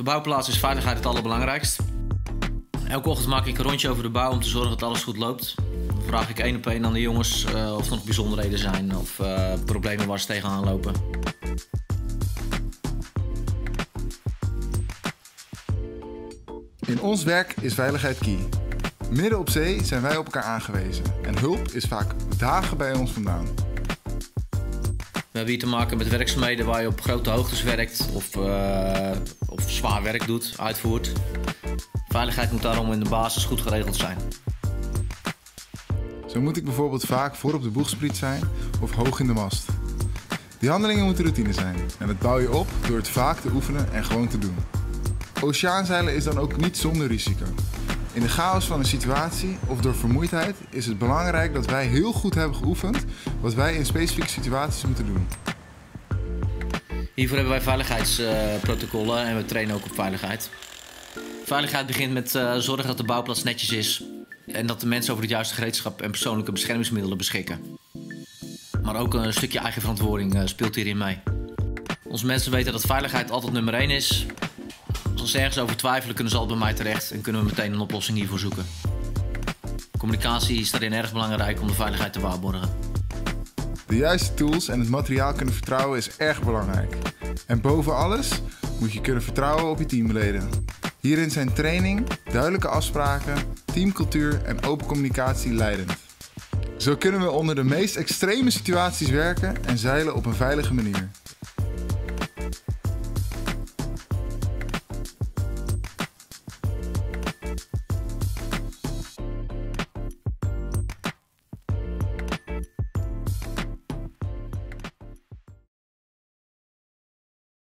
de bouwplaats is veiligheid het allerbelangrijkst. Elke ochtend maak ik een rondje over de bouw om te zorgen dat alles goed loopt. Dan vraag ik 1 op 1 aan de jongens of er nog bijzonderheden zijn of problemen waar ze tegenaan lopen. In ons werk is veiligheid key. Midden op zee zijn wij op elkaar aangewezen en hulp is vaak dagen bij ons vandaan. We hebben hier te maken met werkzaamheden waar je op grote hoogtes werkt of zwaar werk doet, uitvoert. Veiligheid moet daarom in de basis goed geregeld zijn. Zo moet ik bijvoorbeeld vaak voor op de boegspriet zijn of hoog in de mast. Die handelingen moeten routine zijn en dat bouw je op door het vaak te oefenen en gewoon te doen. Oceaanzeilen is dan ook niet zonder risico. In de chaos van een situatie of door vermoeidheid is het belangrijk dat wij heel goed hebben geoefend wat wij in specifieke situaties moeten doen. Hiervoor hebben wij veiligheidsprotocollen en we trainen ook op veiligheid. Veiligheid begint met zorgen dat de bouwplaats netjes is en dat de mensen over het juiste gereedschap en persoonlijke beschermingsmiddelen beschikken. Maar ook een stukje eigen verantwoording speelt hierin mee. Onze mensen weten dat veiligheid altijd nummer 1 is. Als ze ergens over twijfelen, kunnen ze altijd bij mij terecht en kunnen we meteen een oplossing hiervoor zoeken. Communicatie is daarin erg belangrijk om de veiligheid te waarborgen. De juiste tools en het materiaal kunnen vertrouwen is erg belangrijk. En boven alles moet je kunnen vertrouwen op je teamleden. Hierin zijn training, duidelijke afspraken, teamcultuur en open communicatie leidend. Zo kunnen we onder de meest extreme situaties werken en zeilen op een veilige manier.